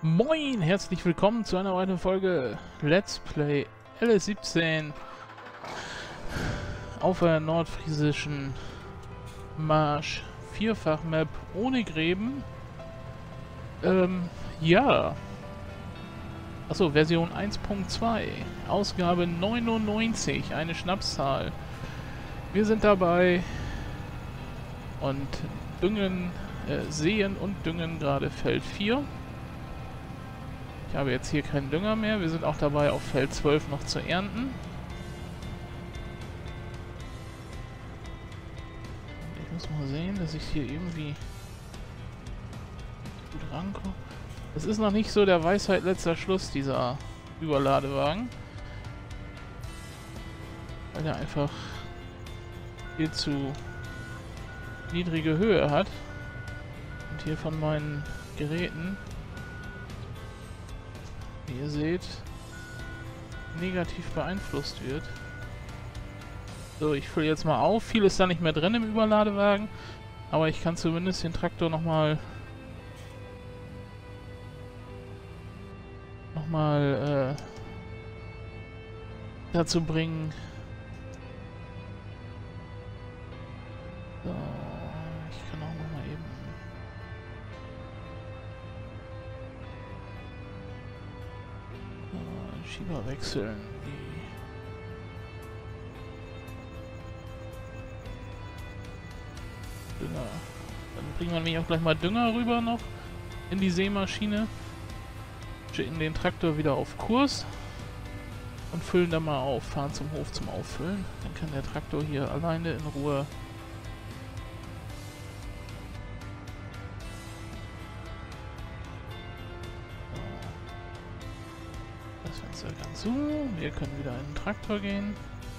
Moin, herzlich willkommen zu einer weiteren Folge Let's Play LS17 auf der nordfriesischen Marsch Vierfach-Map ohne Gräben. Ja. Achso, Version 1.2, Ausgabe 99, eine Schnapszahl. Wir sind dabei und säen und düngen gerade Feld 4. Ich habe jetzt hier keinen Dünger mehr. Wir sind auch dabei, auf Feld 12 noch zu ernten. Ich muss mal sehen, dass ich hier irgendwie gut rankomme. Es ist noch nicht so der Weisheit letzter Schluss, dieser Überladewagen. Weil er einfach viel zu niedrige Höhe hat. Und hier von meinen Geräten, wie ihr seht, negativ beeinflusst wird. So, ich fülle jetzt mal auf. Viel ist da nicht mehr drin im Überladewagen, aber ich kann zumindest den Traktor nochmal dazu bringen. So, ich kann auch nochmal eben den Schieber wechseln. Die Dünger. Dann bringen wir nämlich auch gleich mal Dünger rüber noch in die Sämaschine. Schicken den Traktor wieder auf Kurs und füllen dann mal auf. Fahren zum Hof zum Auffüllen. Dann kann der Traktor hier alleine in Ruhe das Fenster ganz zu. Wir können wieder in den Traktor gehen.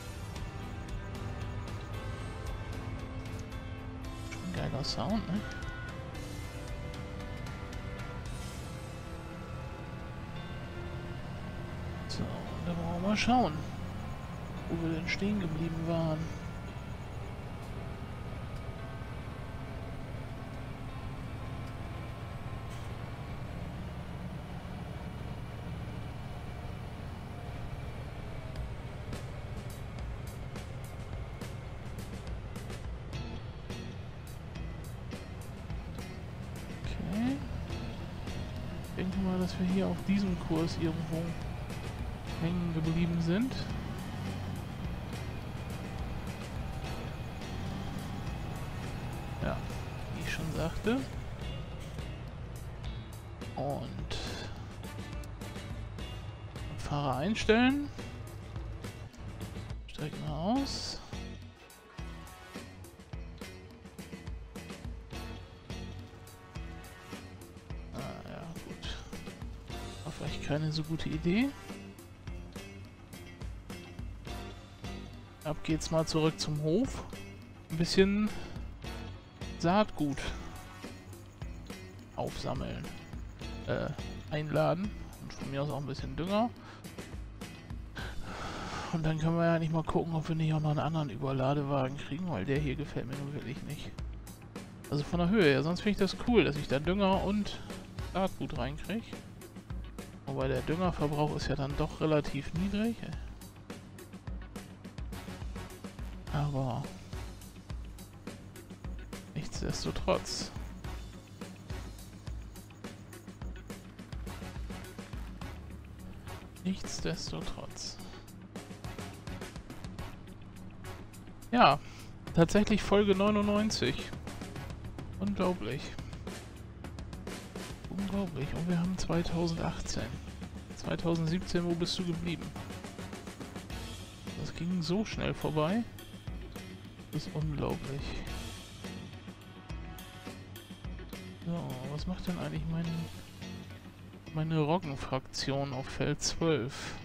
Schon ein geiler Sound, ne? So, und dann wollen wir mal schauen, wo wir denn stehen geblieben waren. Okay. Ich denke mal, dass wir hier auf diesem Kurs irgendwo hängen geblieben sind. Ja, wie ich schon sagte. Und Fahrer einstellen. Steigen wir aus. Ah ja, gut. War vielleicht keine so gute Idee. Ab geht's mal zurück zum Hof. Ein bisschen Saatgut aufsammeln. Einladen. Und von mir aus auch ein bisschen Dünger. Und dann können wir ja nicht mal gucken, ob wir nicht auch noch einen anderen Überladewagen kriegen, weil der hier gefällt mir nun wirklich nicht. Also von der Höhe her. Sonst finde ich das cool, dass ich da Dünger und Saatgut reinkriege. Wobei der Düngerverbrauch ist ja dann doch relativ niedrig. Aber nichtsdestotrotz. Ja, tatsächlich Folge 99. Unglaublich. Unglaublich. Und wir haben 2018. 2017, wo bist du geblieben? Das ging so schnell vorbei. Das ist unglaublich. So, was macht denn eigentlich meine Roggenfraktion auf Feld 12?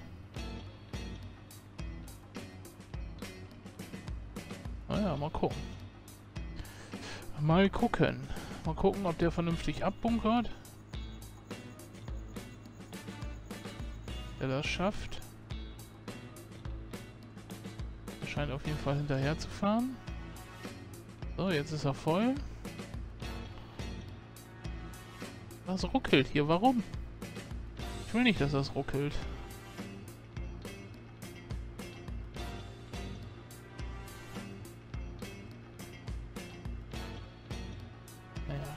Naja, mal gucken. Mal gucken. Mal gucken, ob der vernünftig abbunkert. Der das schafft. Scheint auf jeden Fall hinterher zu fahren. So, jetzt ist er voll. Was ruckelt hier? Warum? Ich will nicht, dass das ruckelt. Naja.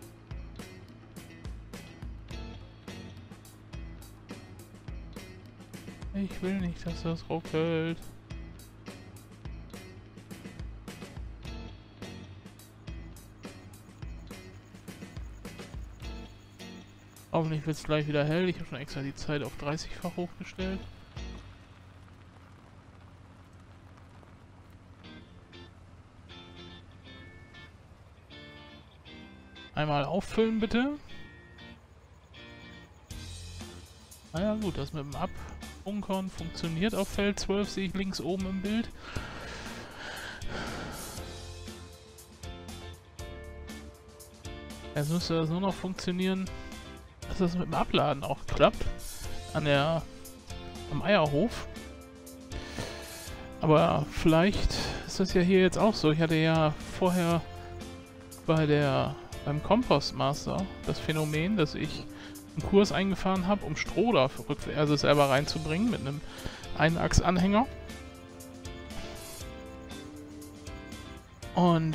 Ich will nicht, dass das ruckelt. Hoffentlich wird es gleich wieder hell. Ich habe schon extra die Zeit auf 30-fach hochgestellt. Einmal auffüllen bitte. Naja gut, das mit dem Abbunkern funktioniert auf Feld 12, sehe ich links oben im Bild. Jetzt müsste das nur noch funktionieren, dass das mit dem Abladen auch klappt. Am Eierhof. Aber vielleicht ist das ja hier jetzt auch so. Ich hatte ja vorher beim Kompostmaster das Phänomen, dass ich einen Kurs eingefahren habe, um Stroh da also selber reinzubringen mit einem Einachsanhänger. Und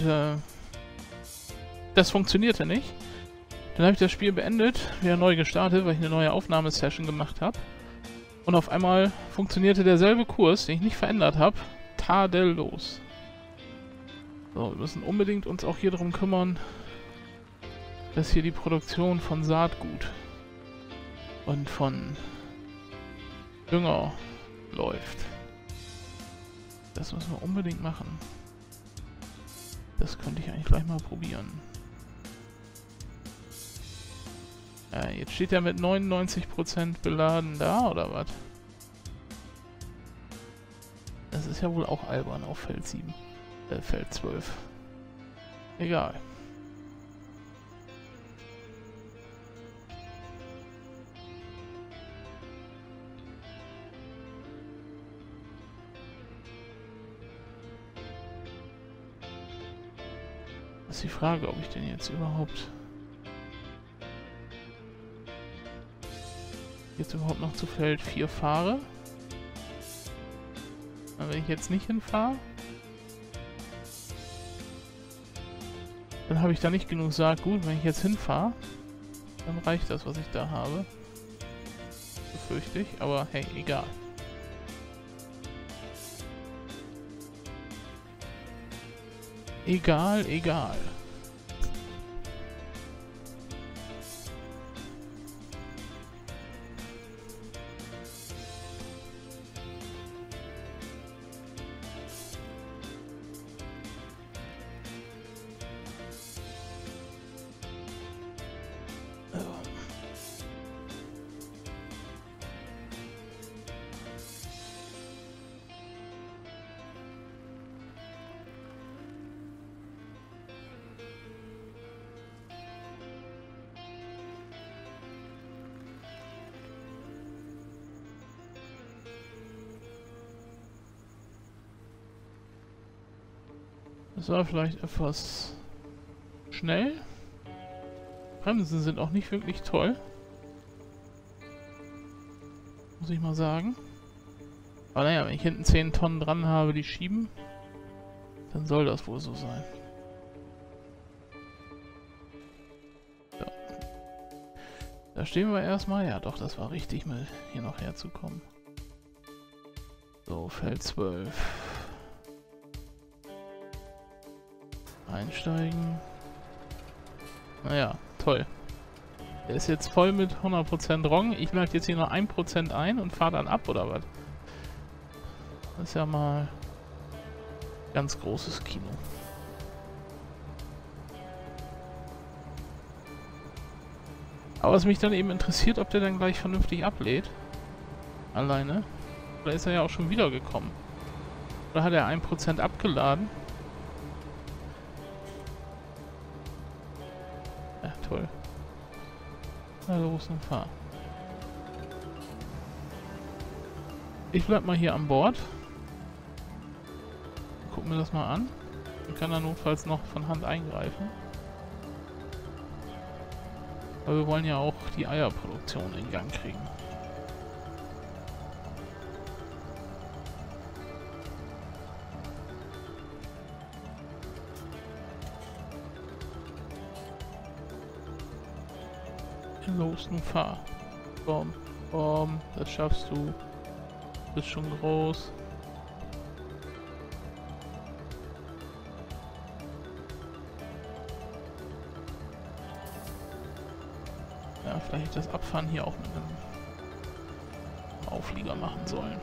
das funktionierte nicht. Dann habe ich das Spiel beendet, wieder neu gestartet, weil ich eine neue Aufnahmesession gemacht habe. Und auf einmal funktionierte derselbe Kurs, den ich nicht verändert habe, tadellos. So, wir müssen unbedingt uns auch hier darum kümmern, dass hier die Produktion von Saatgut und von Dünger läuft. Das müssen wir unbedingt machen. Das könnte ich eigentlich gleich mal probieren. Ja, jetzt steht er mit 99% beladen da, oder was? Das ist ja wohl auch albern auf Feld 7. Feld 12. Egal. Das ist die Frage, ob ich denn jetzt überhaupt noch zu Feld 4 fahre. Und wenn ich jetzt nicht hinfahre, dann habe ich da nicht genug Saatgut. Wenn ich jetzt hinfahre, dann reicht das, was ich da habe. Befürchte ich, aber hey, egal. Egal. Das war vielleicht etwas schnell. Bremsen sind auch nicht wirklich toll. Muss ich mal sagen. Aber naja, wenn ich hinten 10 Tonnen dran habe, die schieben, dann soll das wohl so sein. So. Da stehen wir erstmal. Ja doch, das war richtig, mal hier noch herzukommen. So, Feld 12. Einsteigen. Naja, toll. Der ist jetzt voll mit 100% Roggen. Ich lade jetzt hier noch 1% ein und fahre dann ab, oder was? Das ist ja mal ganz großes Kino. Aber was mich dann eben interessiert, ob der dann gleich vernünftig ablädt. Alleine. Oder ist er ja auch schon wieder gekommen? Oder hat er 1% abgeladen? Ja, toll. Na los und fahr. Ich bleib mal hier an Bord. Guck mir das mal an. Ich kann da notfalls noch von Hand eingreifen. Aber wir wollen ja auch die Eierproduktion in Gang kriegen. Los, nun fahr. Komm, komm, das schaffst du. Du bist schon groß. Ja, vielleicht das Abfahren hier auch mit einem Auflieger machen sollen.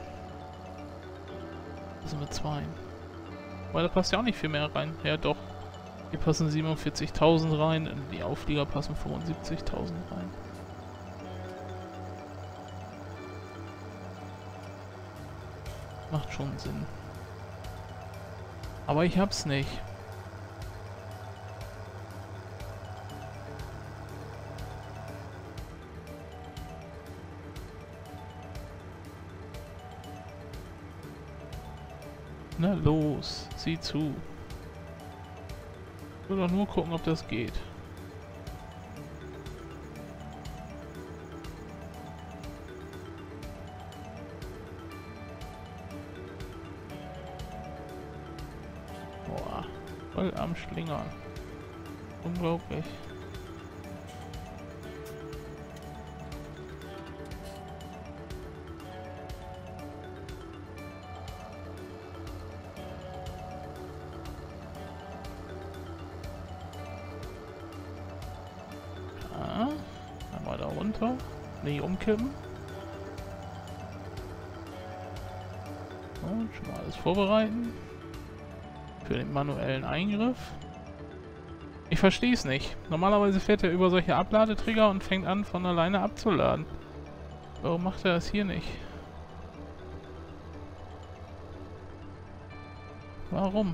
Also mit zwei. Weil da passt ja auch nicht viel mehr rein. Ja doch. Hier passen 47.000 rein, in die Auflieger passen 75.000 rein. Macht schon Sinn. Aber ich hab's nicht. Na los, sieh zu. Ich will doch nur gucken, ob das geht. Boah, voll am Schlingern. Unglaublich. Einmal da runter. Nicht umkippen. Und schon mal alles vorbereiten. Für den manuellen Eingriff. Ich verstehe es nicht. Normalerweise fährt er über solche Abladetrigger und fängt an von alleine abzuladen. Warum macht er das hier nicht? Warum?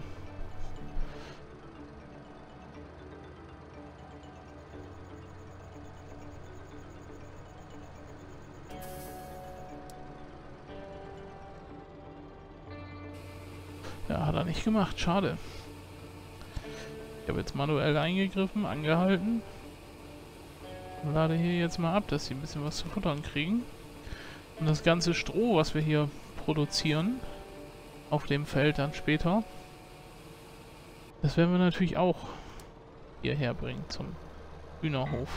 Ja, hat er nicht gemacht. Schade. Ich habe jetzt manuell eingegriffen, angehalten. Und lade hier jetzt mal ab, dass sie ein bisschen was zu futtern kriegen. Und das ganze Stroh, was wir hier produzieren, auf dem Feld dann später, das werden wir natürlich auch hierher bringen zum Hühnerhof.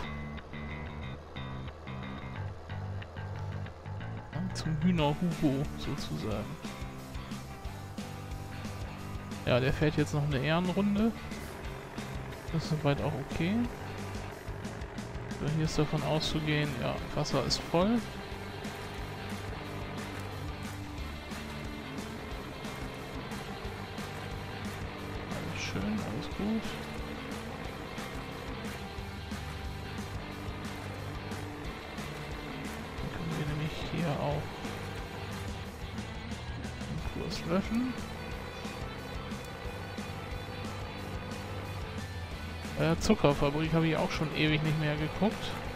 Ja, zum Hühner-Hugo sozusagen. Ja, der fährt jetzt noch eine Ehrenrunde. Das ist soweit auch okay. So, hier ist davon auszugehen, ja, Wasser ist voll. Alles schön, alles gut. Dann können wir nämlich hier auch den Kurs löschen. Bei der Zuckerfabrik habe ich auch schon ewig nicht mehr geguckt.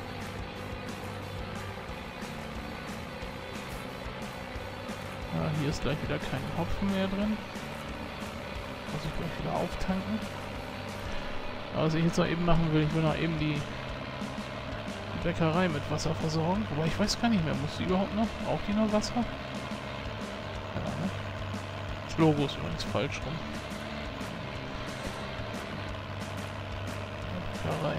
Ja, hier ist gleich wieder kein Hopfen mehr drin. Muss ich gleich wieder auftanken. Aber was ich jetzt noch eben machen will, ich will noch eben die Bäckerei mit Wasser versorgen. Aber ich weiß gar nicht mehr, muss die überhaupt noch? Braucht die noch Wasser? Ja, ne? Das Logo ist übrigens falsch rum. Bäckerei.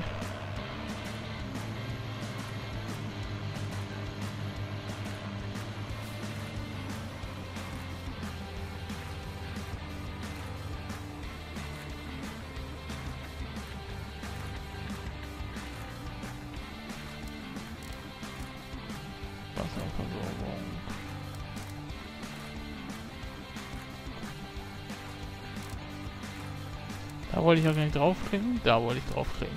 Wasserversorgung. Da wollte ich ja gar nicht draufklicken, da wollte ich draufklicken.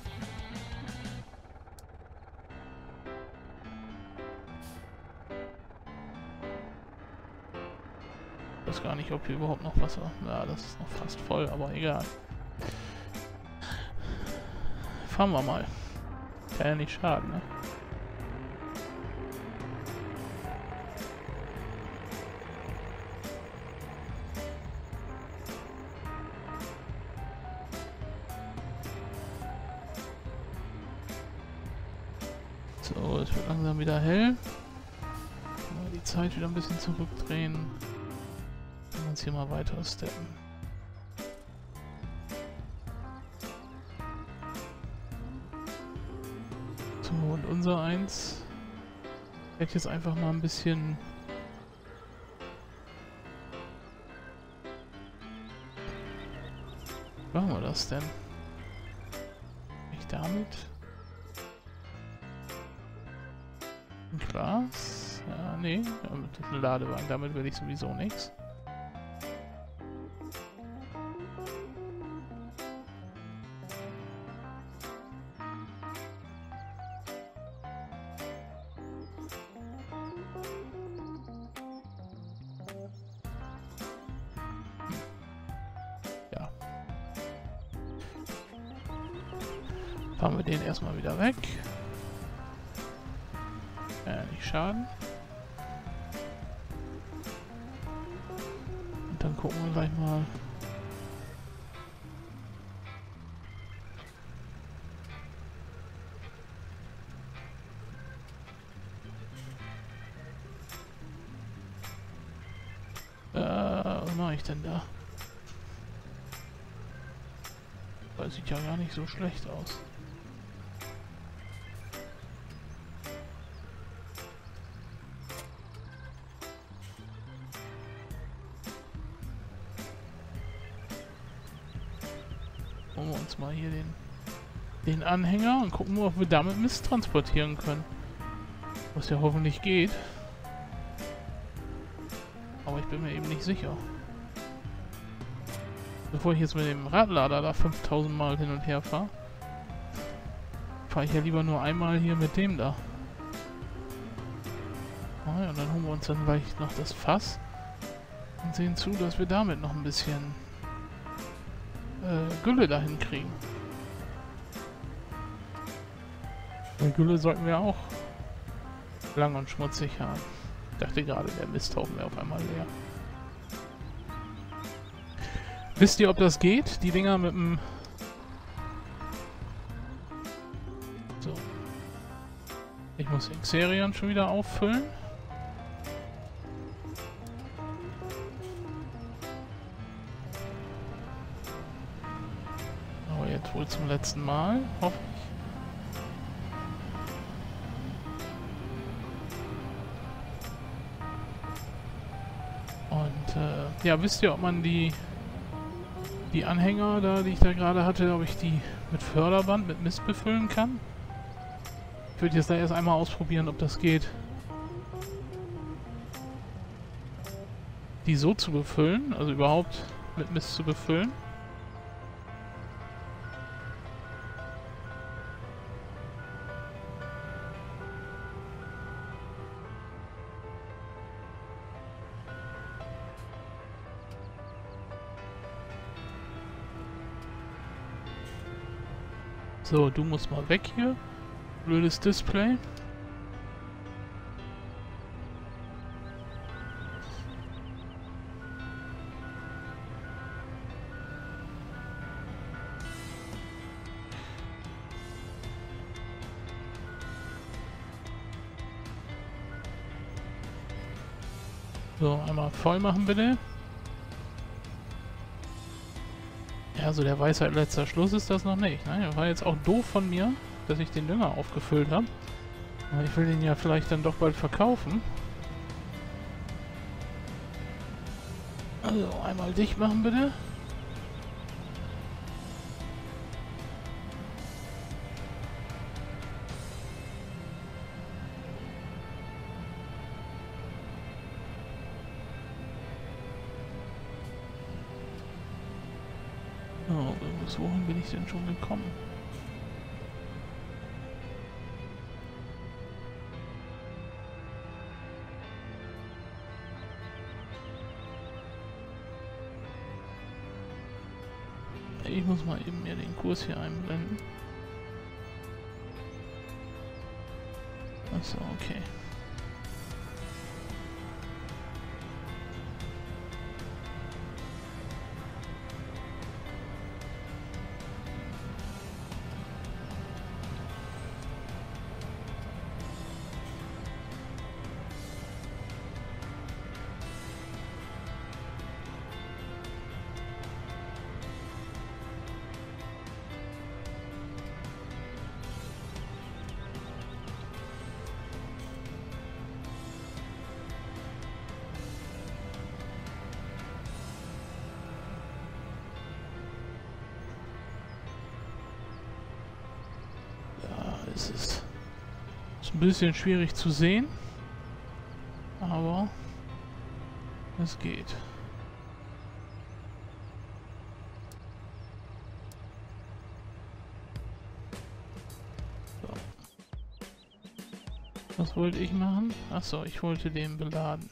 Ich weiß gar nicht, ob hier überhaupt noch Wasser... Ja, das ist noch fast voll, aber egal. Fahren wir mal. Kann ja nicht schaden, ne? So, es wird langsam wieder hell. Mal die Zeit wieder ein bisschen zurückdrehen. Und uns hier mal weiter steppen. So, und unser Eins wird jetzt einfach mal ein bisschen... Wie machen wir das denn? Nicht damit? Ein Glas? Ja, nee, das ist ein Ladewagen, damit will ich sowieso nichts. Ja. Fahren wir den erstmal wieder weg. Nicht schaden. Und dann gucken wir gleich mal. Was mache ich denn da? Das sieht ja gar nicht so schlecht aus. Holen wir uns mal hier den Anhänger und gucken wir, ob wir damit Mist transportieren können. Was ja hoffentlich geht. Aber ich bin mir eben nicht sicher. Bevor ich jetzt mit dem Radlader da 5000 Mal hin und her fahre, fahre ich ja lieber nur einmal hier mit dem da. Ah, ja, und dann holen wir uns dann gleich noch das Fass und sehen zu, dass wir damit noch ein bisschen Gülle dahin kriegen. Weil Gülle sollten wir auch lang und schmutzig haben. Ich dachte gerade, der Misthaufen wäre auf einmal leer. Wisst ihr, ob das geht? Die Dinger mit dem... So. Ich muss den Xerion schon wieder auffüllen. Aber jetzt wohl zum letzten Mal, hoffe ich. Und ja, wisst ihr, ob man die Anhänger da, die ich da gerade hatte, ob ich die mit Förderband, mit Mist befüllen kann? Ich würde jetzt da erst einmal ausprobieren, ob das geht. Die so zu befüllen, also überhaupt mit Mist zu befüllen. So, du musst mal weg hier. Blödes Display. So, einmal voll machen bitte. Ja, so der Weisheit letzter Schluss ist das noch nicht. Ne? War jetzt auch doof von mir, dass ich den Dünger aufgefüllt habe. Aber ich will den ja vielleicht dann doch bald verkaufen. Also einmal dicht machen bitte. Oh, bis wohin bin ich denn schon gekommen? Ich muss mal eben mir den Kurs hier einblenden. Achso, okay. ist es. Ist ein bisschen schwierig zu sehen, aber es geht. So. Was wollte ich machen? Achso, ich wollte den beladen.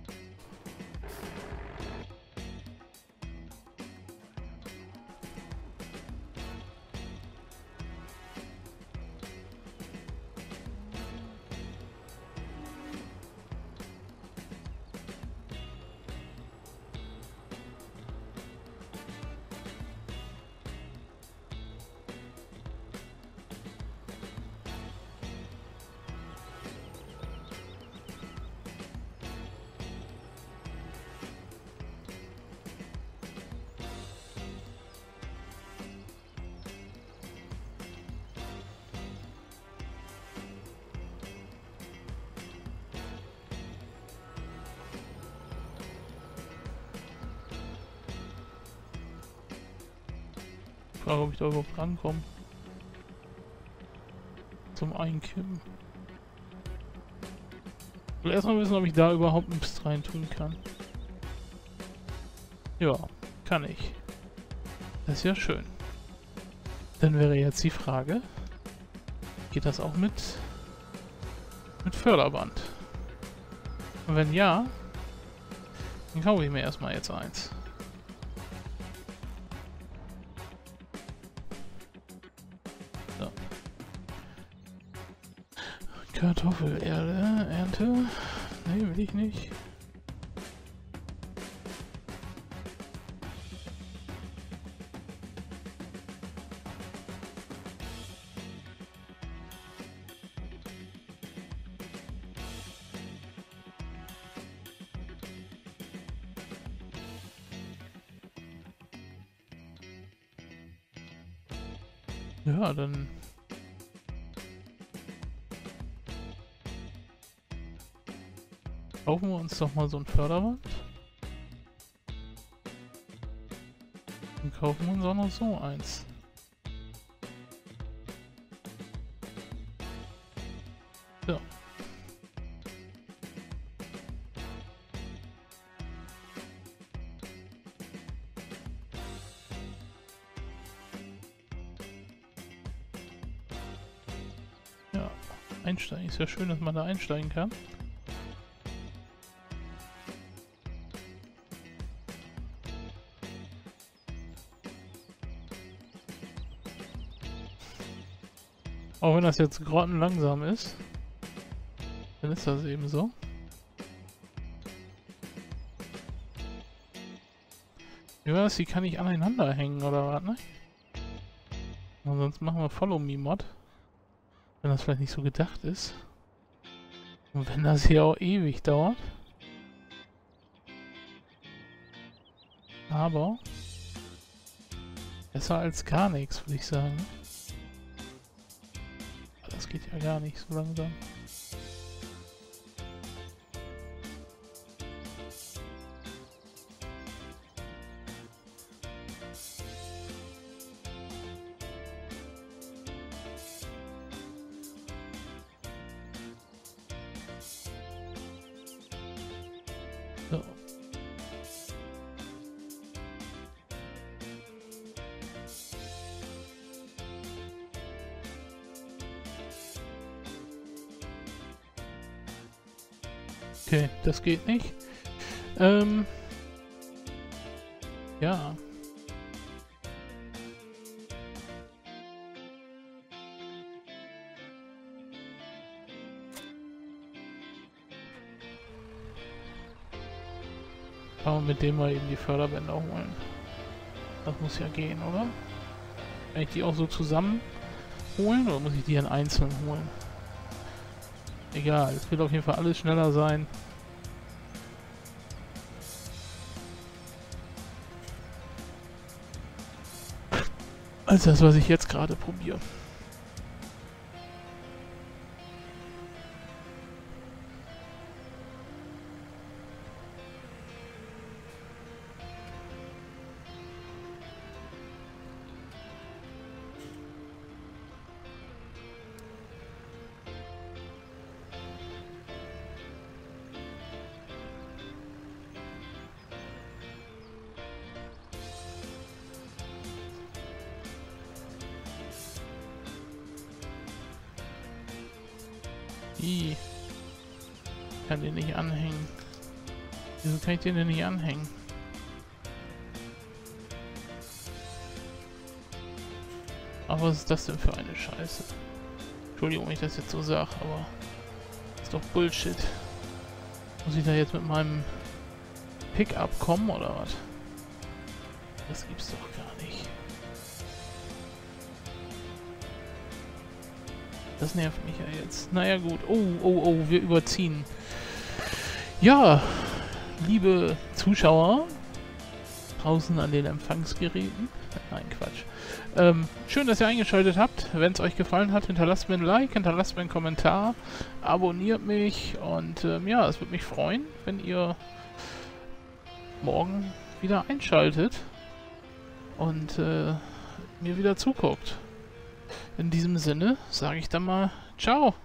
Ich frage, ob ich da überhaupt rankomme. Zum Einkippen. Ich will erstmal wissen, ob ich da überhaupt nichts rein tun kann. Ja, kann ich. Das ist ja schön. Dann wäre jetzt die Frage, geht das auch mit Förderband? Und wenn ja, dann kaufe ich mir erstmal jetzt eins. So. Kartoffelerde, Ernte. Ne, will ich nicht. Ja, dann kaufen wir uns doch mal so ein Förderband. Dann kaufen wir uns auch noch so eins. So. Ja, einsteigen. Ist ja schön, dass man da einsteigen kann. Auch wenn das jetzt grottenlangsam ist, dann ist das eben so. Ja, die kann ich aneinander hängen oder was, ne? Und sonst machen wir Follow Me Mod. Wenn das vielleicht nicht so gedacht ist. Und wenn das hier auch ewig dauert. Aber besser als gar nichts, würde ich sagen. Das geht ja gar nicht so langsam. So. Okay, das geht nicht. Ja. Kann man mit dem mal eben die Förderbänder holen. Das muss ja gehen, oder? Kann ich die auch so zusammen holen oder muss ich die in einzeln holen? Egal, es wird auf jeden Fall alles schneller sein. Als das, was ich jetzt gerade probiere. Ih. Kann den nicht anhängen. Wieso kann ich den denn nicht anhängen? Aber was ist das denn für eine Scheiße? Entschuldigung, wenn ich das jetzt so sage, aber ist doch Bullshit. Muss ich da jetzt mit meinem Pickup kommen oder was? Das gibt's doch gar nicht. Das nervt mich ja jetzt. Naja gut. Oh, wir überziehen. Ja, liebe Zuschauer draußen an den Empfangsgeräten. Nein, Quatsch. Schön, dass ihr eingeschaltet habt. Wenn es euch gefallen hat, hinterlasst mir ein Like, hinterlasst mir einen Kommentar, abonniert mich und ja, es würde mich freuen, wenn ihr morgen wieder einschaltet und mir wieder zuguckt. In diesem Sinne sage ich dann mal ciao.